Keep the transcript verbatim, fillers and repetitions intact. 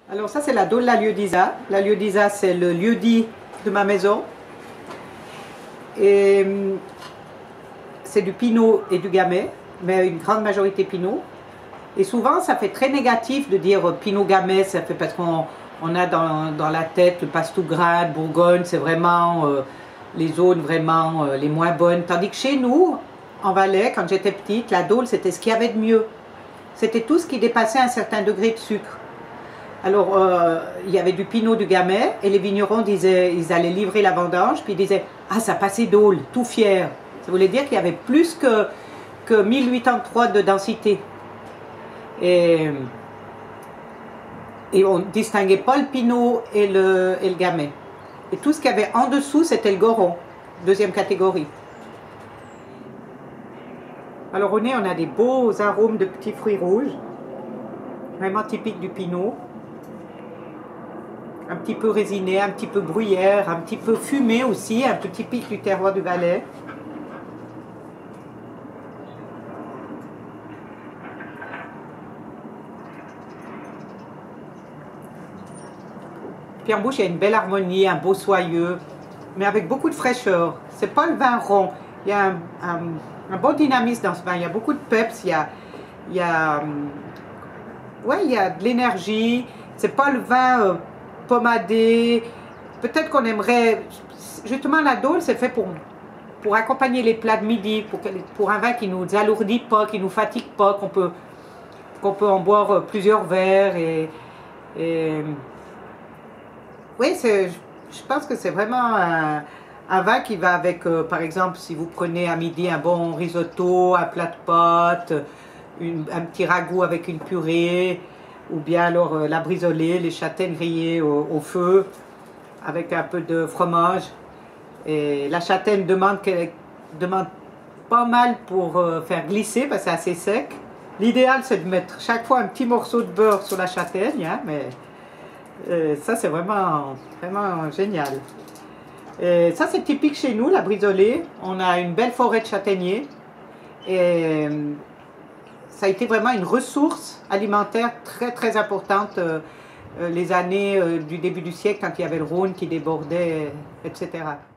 Alors ça c'est la Dôle La Lieu-d'Isa. La Lieu-d'Isa c'est le lieu-dit de ma maison. Et c'est du pinot et du gamay, mais une grande majorité pinot. Et souvent ça fait très négatif de dire pinot gamay, ça fait parce qu'on on a dans, dans la tête le Pastou-Grade, Bourgogne, c'est vraiment euh, les zones vraiment euh, les moins bonnes. Tandis que chez nous, en Valais, quand j'étais petite, la Dôle c'était ce qu'il y avait de mieux. C'était tout ce qui dépassait un certain degré de sucre. Alors, euh, il y avait du pinot, du gamay, et les vignerons disaient, ils allaient livrer la vendange, puis ils disaient « Ah, ça passait Dôle, tout fier ». Ça voulait dire qu'il y avait plus que, que mille huit cent trois de densité. Et, et on ne distinguait pas le pinot et le, et le gamay. Et tout ce qu'il y avait en dessous, c'était le goron, deuxième catégorie. Alors au nez, on a des beaux arômes de petits fruits rouges, vraiment typiques du pinot. Un petit peu résiné, un petit peu bruyère, un petit peu fumé aussi, un peu typique du terroir du Valais. Puis en bouche, il y a une belle harmonie, un beau soyeux, mais avec beaucoup de fraîcheur. C'est pas le vin rond, il y a un, un, un bon dynamisme dans ce vin, il y a beaucoup de peps, il y a, il y a, ouais, il y a de l'énergie, c'est pas le vin euh, pommadé. Peut-être qu'on aimerait, justement la Dôle c'est fait pour, pour accompagner les plats de midi, pour, pour un vin qui ne nous alourdit pas, qui ne nous fatigue pas, qu'on peut, qu'on peut en boire plusieurs verres. Et, et oui, je pense que c'est vraiment un, un vin qui va avec, euh, par exemple, si vous prenez à midi un bon risotto, un plat de pâtes, une, un petit ragoût avec une purée, ou bien alors euh, la brisolée, les châtaignes grillées au, au feu, avec un peu de fromage. Et la châtaigne demande, demande pas mal pour euh, faire glisser, parce que c'est assez sec. L'idéal, c'est de mettre chaque fois un petit morceau de beurre sur la châtaigne, hein, mais euh, ça, c'est vraiment, vraiment génial. Et ça, c'est typique chez nous, la brisolée. On a une belle forêt de châtaigniers. Et ça a été vraiment une ressource alimentaire très très importante euh, euh, les années euh, du début du siècle, quand il y avait le Rhône qui débordait, et cetera.